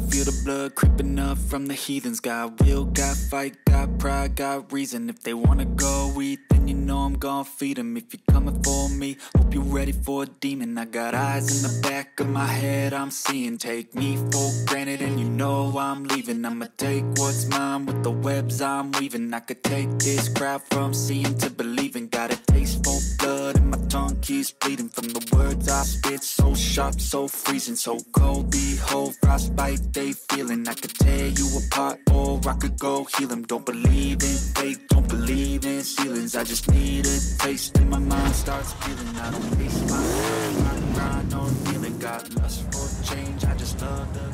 feel the blood creeping up from the heathens. Got will, got fight, got pride, got reason. If they wanna go eat, then you know I'm gon' feed them. If you're coming for me, hope you're ready for a demon. I got eyes in the back of my head, I'm seeing. Take me for granted and you know I'm leaving. I'ma take what's mine with the webs I'm weaving. I could take this crowd from seeing to believing. Got a taste for blood and my tongue keeps bleeding from the words I spit. So sharp, so freezing, so cold. Behold, frostbite they feeling. I could tear you apart or I could go heal them. Don't believe in fate, don't believe in ceilings. I just need a taste and my mind starts feeling. I don't taste my grind or feeling. Got lust for change, I just love the